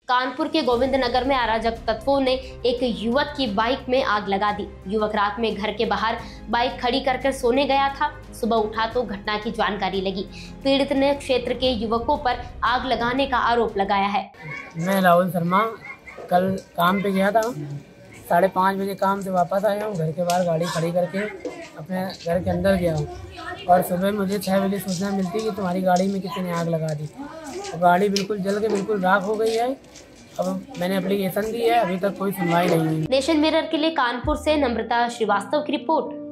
कानपुर के गोविंद नगर में अराजक तत्वों ने एक युवक की बाइक में आग लगा दी। युवक रात में घर के बाहर बाइक खड़ी कर सोने गया था। सुबह उठा तो घटना की जानकारी लगी। पीड़ित ने क्षेत्र के युवकों पर आग लगाने का आरोप लगाया है। मैं राहुल शर्मा कल काम पे गया था, 5:30 बजे काम से वापस आया हूँ। घर के बाहर गाड़ी खड़ी करके अपने घर के अंदर गया हूँ और सुबह मुझे 6 बजे सूचना मिलती कि तुम्हारी गाड़ी में किसी ने आग लगा दी। तो गाड़ी बिल्कुल जल के बिल्कुल राख हो गई है। अब मैंने एप्लीकेशन दी है, अभी तक कोई सुनवाई नहीं हुई। नेशन मिरर के लिए कानपुर से नम्रता श्रीवास्तव की रिपोर्ट।